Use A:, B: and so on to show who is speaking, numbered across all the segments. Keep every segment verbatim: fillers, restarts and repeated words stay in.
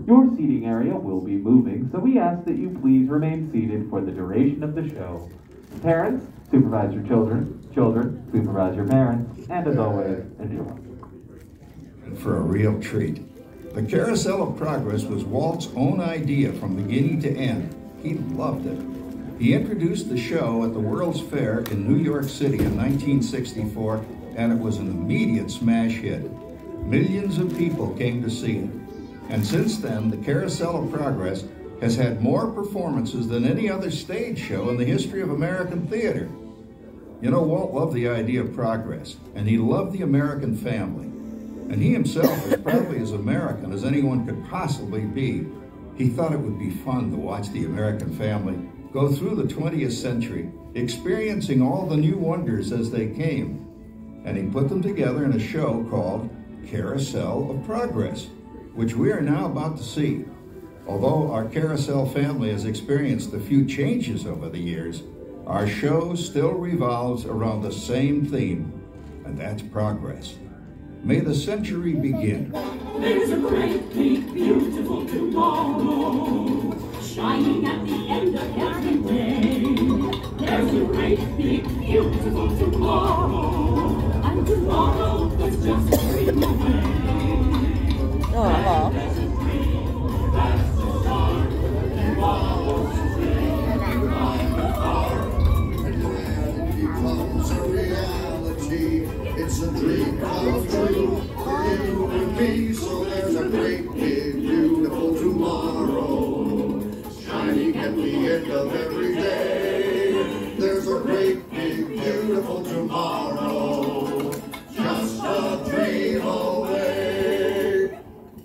A: Your seating area will be moving, so we ask that you please remain seated for the duration of the show. Parents, supervise your children. Children, supervise your parents. And as always, enjoy.
B: For a real treat. The Carousel of Progress was Walt's own idea from beginning to end. He loved it. He introduced the show at the World's Fair in New York City in nineteen sixty-four, and it was an immediate smash hit. Millions of people came to see it. And since then, the Carousel of Progress has had more performances than any other stage show in the history of American theater. You know, Walt loved the idea of progress, and he loved the American family. And he himself was probably as American as anyone could possibly be. He thought it would be fun to watch the American family go through the twentieth century, experiencing all the new wonders as they came. And he put them together in a show called Carousel of Progress, which we are now about to see. Although our Carousel family has experienced a few changes over the years, our show still revolves around the same theme, and that's progress. May the century begin.
C: There's a great, big, beautiful tomorrow, shining at the end of every day. There's a great, big, beautiful tomorrow, and tomorrow is just a dream away.
D: Aww.
C: There's a dream that's the start, tomorrow's dream, from the heart.
E: And when it becomes a reality, it's a dream come true for you and me. So there's a great, big, beautiful tomorrow, shining at the end of every day. There's a great, big, beautiful tomorrow, just a dream away.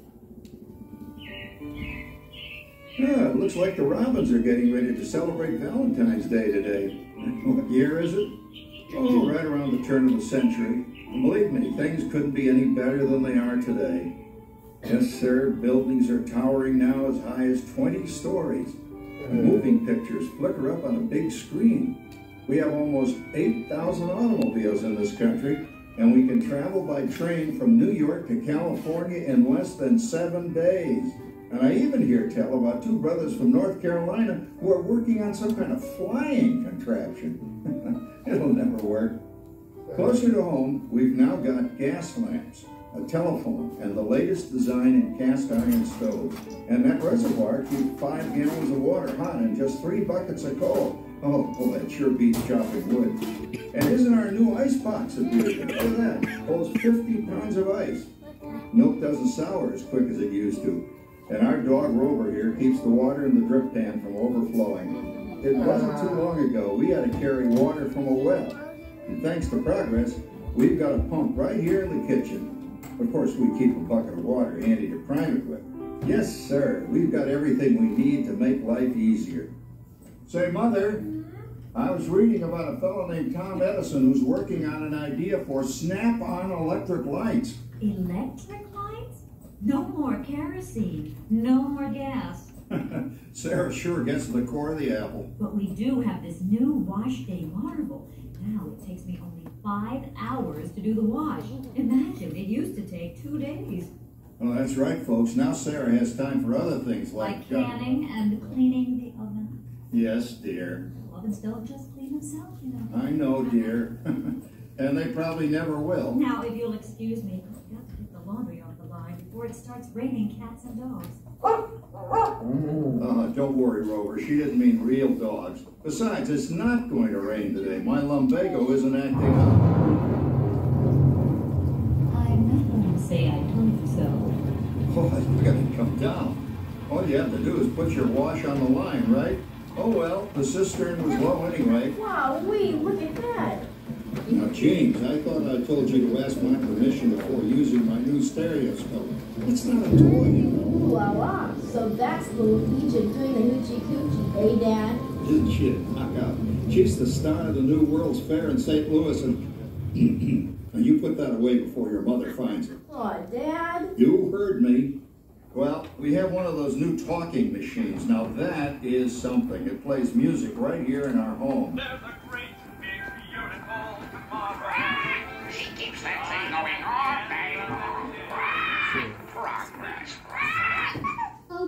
B: Yeah, it looks like the Robins are getting ready to celebrate Valentine's Day today. What year is it? Oh, right around the turn of the century. And believe me, things couldn't be any better than they are today. Yes, sir, buildings are towering now as high as twenty stories. And moving pictures flicker up on a big screen. We have almost eight thousand automobiles in this country, and we can travel by train from New York to California in less than seven days. And I even hear tell about two brothers from North Carolina who are working on some kind of flying contraption. It'll never work. Closer to home, we've now got gas lamps, a telephone, and the latest design in cast iron stoves. And that reservoir keeps five gallons of water hot in just three buckets of coal. Oh, oh, that sure beats chopping wood. And isn't our new ice box a beauty? Look at that, holds fifty pounds of ice. Milk doesn't sour as quick as it used to. And our dog Rover here keeps the water in the drip pan from overflowing. It wasn't too long ago we had to carry water from a well. And thanks to progress, we've got a pump right here in the kitchen. Of course, we keep a bucket of water handy to prime it with. Yes, sir, we've got everything we need to make life easier. Say, Mother, I was reading about a fellow named Tom Edison who's working on an idea for snap-on electric lights.
F: Electric lights? No more kerosene, no more gas.
B: Sarah sure gets to the core of the apple.
F: But we do have this new wash day marvel. Now it takes me only five hours to do the wash. Imagine, it used to take two days.
B: Well, that's right, folks. Now Sarah has time for other things like...
F: Like canning uh, and cleaning the oven.
B: Yes, dear.
F: The ovens don't just clean themselves, you know.
B: I know, dear. And they probably never will.
F: Now, if you'll excuse me, I've got to get the laundry off the line before it starts raining cats and dogs.
B: Uh, don't worry, Rover. She didn't mean real dogs. Besides, it's not going to rain today. My lumbago isn't acting up.
F: I'm not going to say I told you so.
B: Oh, you gotta come down. All you have to do is put your wash on the line, right? Oh well, the cistern was low anyway.
D: Wow, wee, look at that.
B: Now, James, I thought I told you to ask my permission before using my new stereoscope. It's not a toy, you know.
D: Ooh la la. So that's little Egypt doing the hoochie coochie, eh, Dad?
B: Isn't she a knockout? She's the star of the new World's Fair in Saint Louis, and now you put that away before your mother finds it.
D: Aw, Dad.
B: You heard me. Well, we have one of those new talking machines. Now that is something. It plays music right here in our home.
G: There's a great, big, beautiful tomorrow. She keeps that thing going all day long. Progress.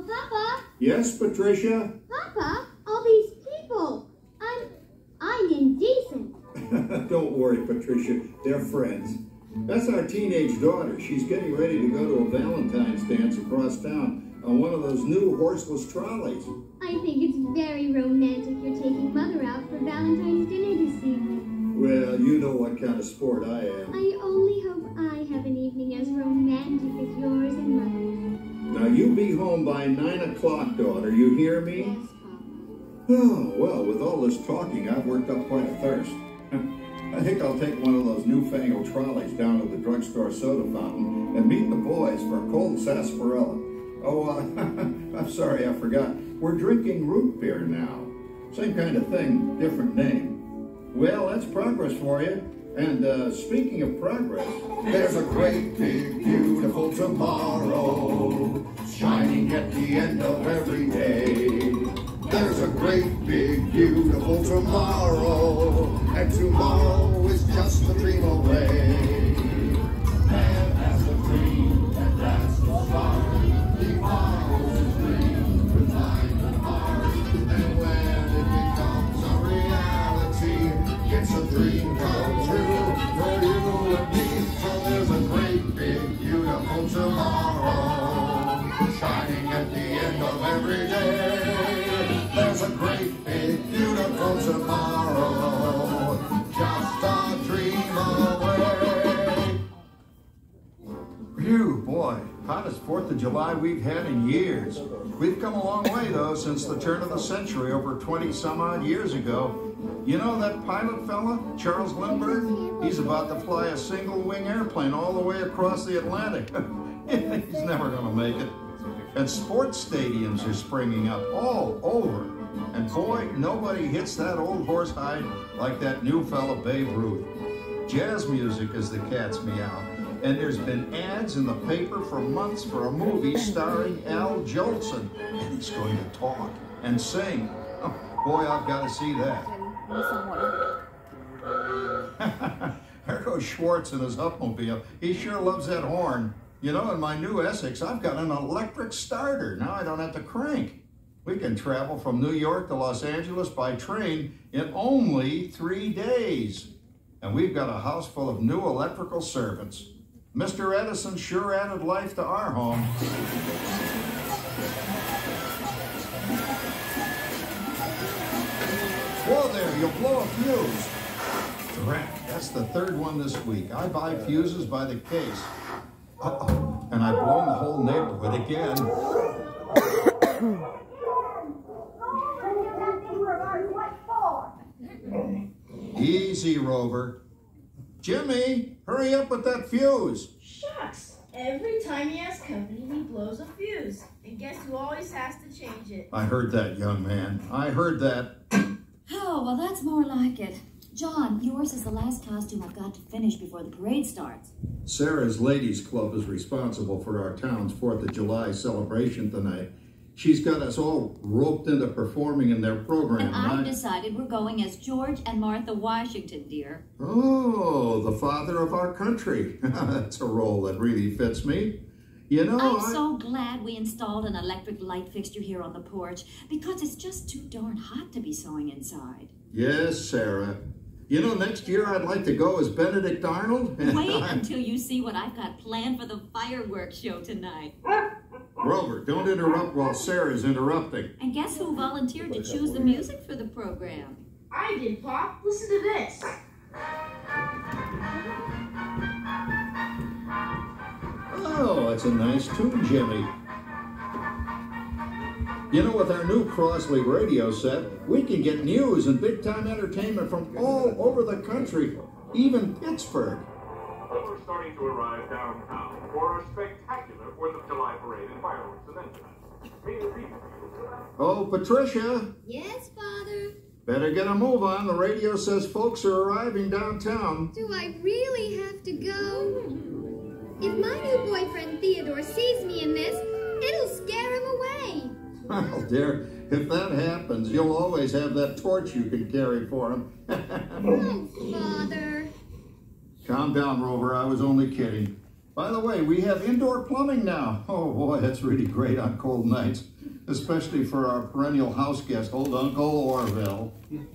B: Yes, Patricia?
H: Papa, all these people. I'm, I'm indecent.
B: Don't worry, Patricia. They're friends. That's our teenage daughter. She's getting ready to go to a Valentine's dance across town on one of those new horseless trolleys.
H: I think it's very romantic you're taking Mother out for Valentine's dinner this evening.
B: Well, you know what kind of sport I am.
H: I only hope I have an evening as romantic as yours and Mother's.
B: Now, you be home by nine o'clock, daughter. You hear me?
H: Yes, Papa.
B: Oh, well, with all this talking, I've worked up quite a thirst. I think I'll take one of those newfangled trolleys down to the drugstore soda fountain and meet the boys for a cold sarsaparilla. Oh, uh, I'm sorry, I forgot. We're drinking root beer now. Same kind of thing, different name. Well, that's progress for you. And uh, speaking of progress,
E: There's a great big beautiful tomorrow, shining at the end of every day. There's a great big beautiful tomorrow, and tomorrow is just a dream away. Man has a dream, and that's the start. He follows his dream with mind and heart, and when it becomes a reality, it's a dream come true for you and me. So there's a great big beautiful tomorrow, shining at the end of every day. There's a great big beautiful tomorrow, just a dream away.
I: Phew, boy, hottest fourth of July we've had in years. We've come a long way, though, since the turn of the century, over twenty some odd years ago. You know that pilot fella, Charles Lindbergh? He's about to fly a single-wing airplane all the way across the Atlantic. He's never gonna make it. And sports stadiums are springing up all over. And boy, nobody hits that old horsehide like that new fella Babe Ruth. Jazz music is the cat's meow. And there's been ads in the paper for months for a movie starring Al Jolson. And he's going to talk and sing. Oh, boy, I've got to see that. There goes Schwartz in his upmobile. He sure loves that horn. You know, in my new Essex, I've got an electric starter. Now I don't have to crank. We can travel from New York to Los Angeles by train in only three days. And we've got a house full of new electrical servants. Mister Edison sure added life to our home. Whoa there, you'll blow a fuse. Drat, that's the third one this week. I buy fuses by the case. Uh-oh, and I've blown the whole neighborhood again. Easy, Rover. Jimmy, hurry up with that fuse.
J: Shucks. Every time he has company, he blows a fuse. And guess who always has to change it?
I: I heard that, young man. I heard that.
F: Oh, well, that's more like it. John, yours is the last costume I've got to finish before the parade starts.
I: Sarah's Ladies Club is responsible for our town's fourth of July celebration tonight. She's got us all roped into performing in their program.
F: And I've decided we're going as George and Martha Washington, dear.
I: Oh, the father of our country. That's a role that really fits me. You know,
F: I'm
I: I...
F: so glad we installed an electric light fixture here on the porch because it's just too darn hot to be sewing inside.
I: Yes, Sarah. You know, next year I'd like to go as Benedict Arnold.
F: Wait until you see what I've got planned for the fireworks show tonight.
I: Grover, don't interrupt while Sarah's interrupting.
F: And guess who volunteered to choose the music for the program?
J: I did, Pop. Listen to this.
I: Oh, that's a nice tune, Jimmy. You know, with our new Crossley radio set, we can get news and big-time entertainment from all over the country, even Pittsburgh.
G: We're starting to arrive downtown for a spectacular fourth of July parade and fireworks event tonight. Meet the people.
I: Oh, Patricia.
H: Yes, Father?
I: Better get a move on. The radio says folks are arriving downtown.
H: Do I really have to go? If my new boyfriend Theodore sees me in this, it'll scare him away.
I: Well, dear, if that happens, you'll always have that torch you can carry for him.
H: Oh, Father.
I: Calm down, Rover. I was only kidding. By the way, we have indoor plumbing now. Oh, boy, that's really great on cold nights. especially for our perennial house guest, old Uncle Orville.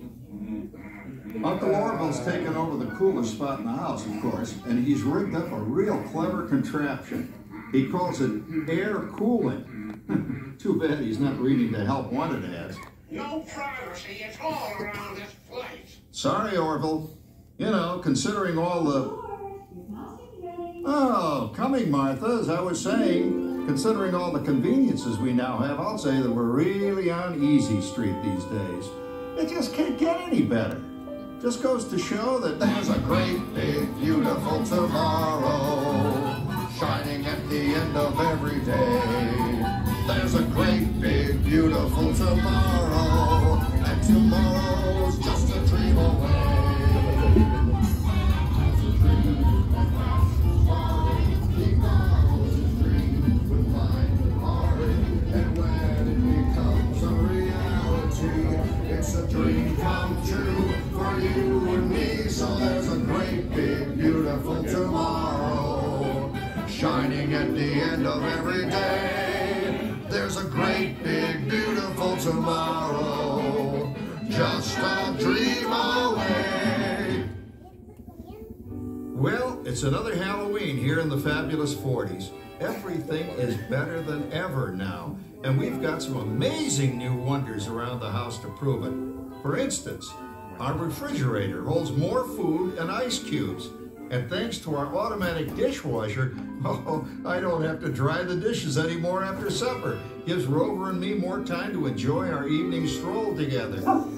I: Uncle Orville's taken over the coolest spot in the house, of course, and he's rigged up a real clever contraption. He calls it air cooling. Too bad he's not reading the help wanted ads.
K: No privacy at all around this place.
I: Sorry, Orville. You know, considering all the... Oh, coming, Martha, as I was saying, considering all the conveniences we now have, I'll say that we're really on easy street these days. It just can't get any better. Just goes to show that there's a great, big, beautiful tomorrow shining at the end of every day. There's a great, big, beautiful tomorrow, and tomorrow's just a dream away. It's a dream come true for you and me. So there's a great, big, beautiful tomorrow shining at the end of every day. There's a great, big, beautiful tomorrow, just a dream away. Well, it's another Halloween here in the fabulous forties. Everything is better than ever now. And we've got some amazing new wonders around the house to prove it. For instance, our refrigerator holds more food and ice cubes. And thanks to our automatic dishwasher, oh, I don't have to dry the dishes anymore after supper. Gives Rover and me more time to enjoy our evening stroll together.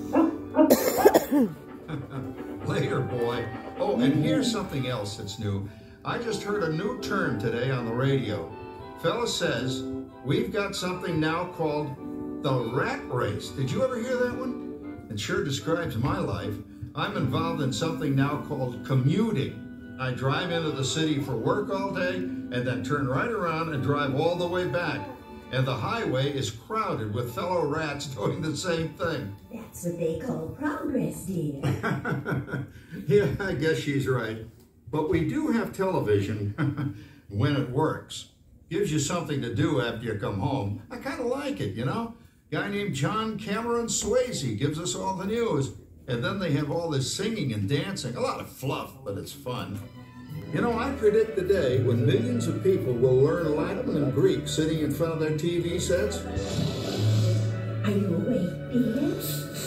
I: Later, boy. Oh, and here's something else that's new. I just heard a new term today on the radio. Fella says, we've got something now called the rat race. Did you ever hear that one? It sure describes my life. I'm involved in something now called commuting. I drive into the city for work all day and then turn right around and drive all the way back. And the highway is crowded with fellow rats doing the same thing.
L: That's what they call progress, dear.
I: Yeah, I guess she's right. But we do have television when it works. Gives you something to do after you come home. I kind of like it, you know? Guy named John Cameron Swayze gives us all the news. And then they have all this singing and dancing. A lot of fluff, but it's fun. You know, I predict the day when millions of people will learn Latin and Greek sitting in front of their T V sets.
L: Are you awake, dear?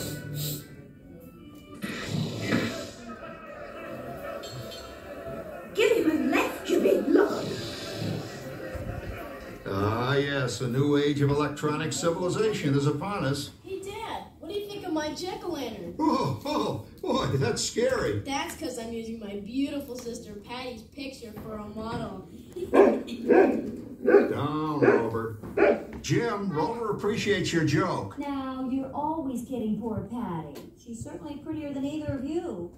L: Give him a left, you big lord.
I: Ah, yes, a new age of electronic civilization is upon us.
J: Hey, Dad, what do you think of my jack-o'-lantern?
I: Oh, oh, boy, that's scary.
J: That's because I'm using my beautiful sister Patty's picture for a model.
I: Down, Rover. Jim, Rover appreciates your joke.
F: Now, you're always kidding poor Patty. She's certainly prettier than either of you.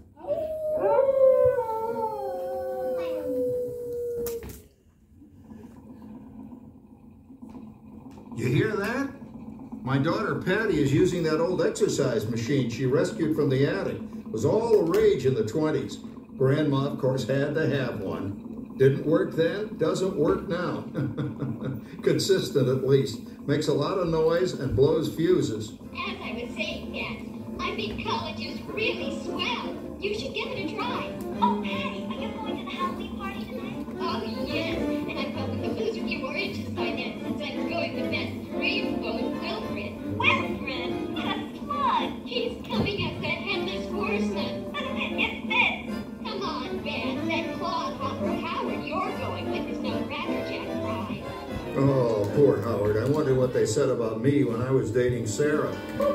I: You hear that? My daughter Patty is using that old exercise machine she rescued from the attic. It was all the rage in the twenties. Grandma, of course, had to have one. Didn't work then, doesn't work now. Consistent, at least. Makes a lot of noise and blows fuses.
H: As I was saying, Dad, I think college is really swell. You should give it a try. Oh, Patty, are you going to the Halloween party tonight? Oh, yes. And I've opened the loser few more inches by then since I'm going with that dream-going Wilfred. Wilfred? What a slug! He's coming up that headless horseman. It's this. Come on, Ben. That claw hopper Howard you're going with is no Ratterjack ride.
I: Oh, poor Howard. I wonder what they said about me when I was dating Sarah.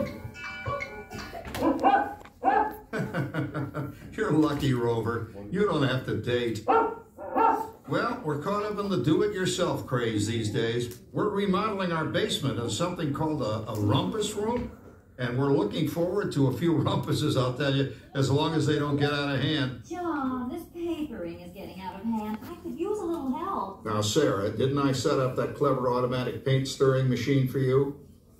I: You're lucky, Rover. You don't have to date. Well, we're caught up in the do-it-yourself craze these days. We're remodeling our basement as something called a, a rumpus room, and we're looking forward to a few rumpuses, I'll tell you, as long as they don't get out of hand.
F: John, this papering is getting out of hand. I could use a little help.
I: Now, Sarah, didn't I set up that clever automatic paint-stirring machine for you?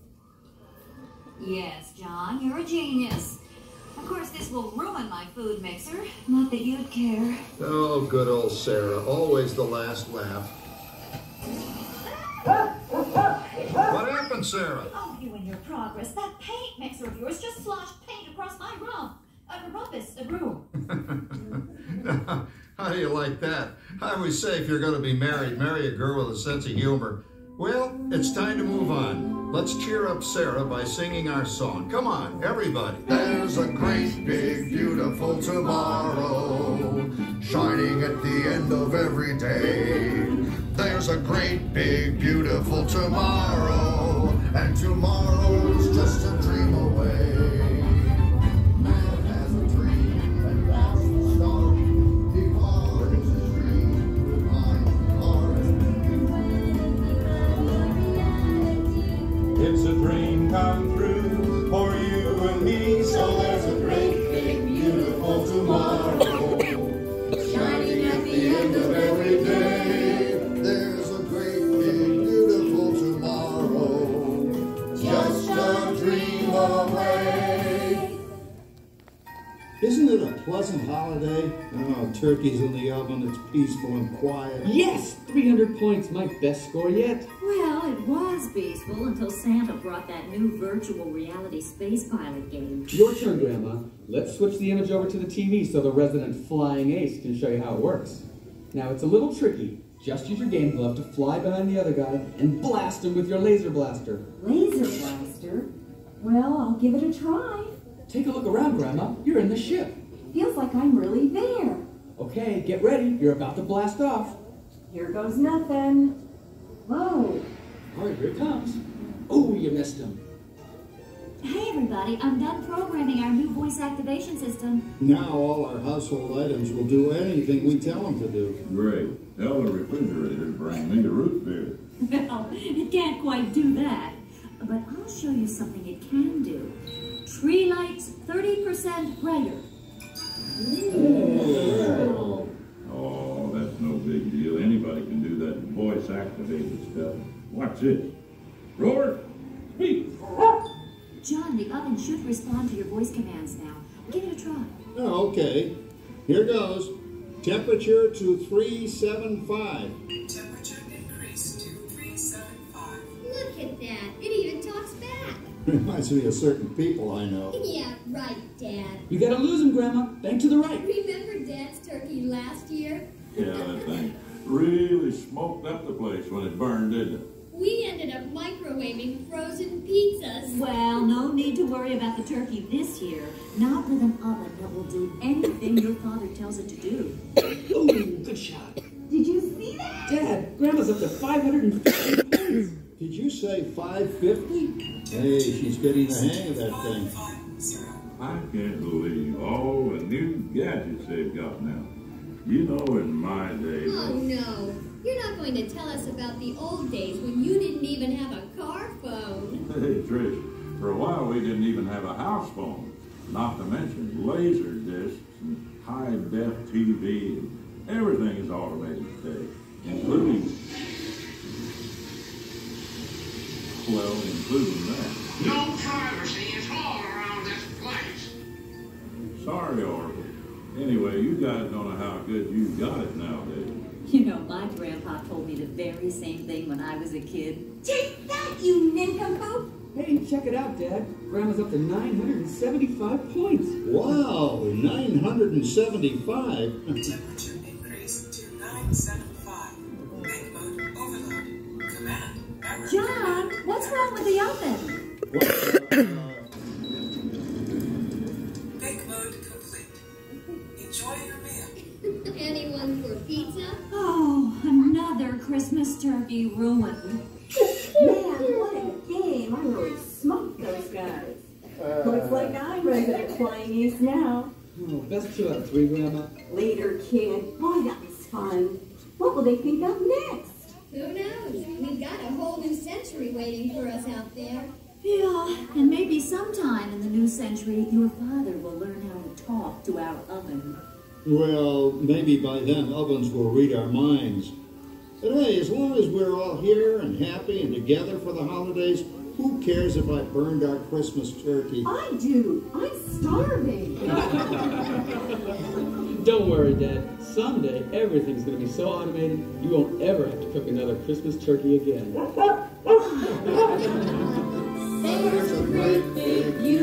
F: Yes, John, you're a genius. Of course, this will ruin my food mixer. Not that you'd care.
I: Oh, good old Sarah. Always the last laugh. What happened, it, Sarah.
F: Oh, you and your progress. That paint mixer of yours just sloshed paint across my room. A rumpus, a room.
I: How do you like that? I always say if you're going to be married, marry a girl with a sense of humor. Well, it's time to move on. Let's cheer up Sarah by singing our song. Come on, everybody.
E: There's a great, big, beautiful tomorrow, shining at the end of every day. There's a great, big, beautiful tomorrow, and tomorrow's just a dream away. Man has a dream, and that's the start. He follows his dream with mind and heart.
M: It's a dream come true for you and me, so there's a great, big, beautiful tomorrow,
E: Shining at the end of every day. There's a great, big, beautiful tomorrow, just a dream away.
B: Isn't it a pleasant holiday? Oh, turkey's in the oven, it's peaceful and quiet.
N: Yes! three hundred points, my best score yet.
F: Well, it was peaceful until Santa brought that new virtual reality space pilot game.
N: Your turn, Grandma. Let's switch the image over to the T V so the resident flying ace can show you how it works. Now, it's a little tricky. Just use your game glove to fly behind the other guy and blast him with your laser blaster.
O: Laser blaster? Well, I'll give it a try.
N: Take a look around, Grandma. You're in the ship.
O: Feels like I'm really there.
N: Okay, get ready. You're about to blast off.
O: Here goes nothing. Whoa.
N: All right, here it comes. Oh, you missed him.
F: Hey, everybody. I'm done programming our new voice activation system.
B: Now all our household items will do anything we tell them to do.
P: Great. Tell the refrigerator to bring me a root beer.
F: Well, it can't quite do that. But I'll show you something it can do. Tree lights thirty percent brighter.
P: Oh. oh, that's no big deal. Anybody can do that voice-activated stuff. Watch this. Roar, speak.
F: John, the oven should respond to your voice commands now. Give it a try.
B: Oh, okay. Here goes. Temperature to three seventy-five.
Q: Temperature increase to three seventy-five.
H: Look at that. It even talks back.
B: Reminds me of certain people I know.
H: Yeah, right, Dad.
N: You gotta lose him, Grandma. Bank to the right.
H: Remember Dad's turkey last year?
P: Yeah, that thing really smoked up the place when it burned, didn't it?
H: We ended up microwaving frozen pizzas.
F: Well, no need to worry about the turkey this year. Not with an oven that will do anything your father tells it to do.
N: Ooh, good shot.
O: Did you see that?
N: Dad, Grandma's up to five hundred fifty points.
B: Did you say five fifty? Hey, she's getting the hang of that thing.
P: I can't believe all the new gadgets they've got now. You know, in my day...
H: Oh, no. You're not going to tell us about the old days when you didn't even have a car phone.
P: Hey, Trish, for a while we didn't even have a house phone. Not to mention laser discs and high-def T V. And everything is automated today, including... Well, including that.
K: No privacy at all around this place.
P: Sorry, Oracle. Anyway, you guys don't know how good you've got it nowadays.
F: You know, my grandpa told me the very same thing when I was a kid.
O: Take that, you nincompoop!
N: Hey, check it out, Dad. Grandma's up to nine hundred seventy-five points.
B: Wow, nine hundred seventy-five.
Q: Temperature increase to nine seventy-five. Bank mode overload. Command. Error.
F: John, what's wrong with the oven?
B: What, uh,
Q: Bank mode complete. Enjoy your meal.
H: Anyone for pizza?
F: Oh, another Christmas turkey ruined.
O: Man, what a game. I really smoked those guys. Looks like I'm resident flying ace now.
N: Oh, best two out of three, Grandma.
O: Later, kid. Boy, that was fun. What will they think of next?
H: Who knows? We've got a whole new century waiting for us out there.
F: Yeah, and maybe sometime in the new century, your father will learn how to talk to our oven.
B: well, maybe by then ovens will read our minds. But hey, as long as we're all here and happy and together for the holidays, who cares if I burned our Christmas turkey?
O: I do. I'm starving.
N: Don't worry, Dad. Someday, everything's going to be so automated, you won't ever have to cook another Christmas turkey again.
C: There's a great big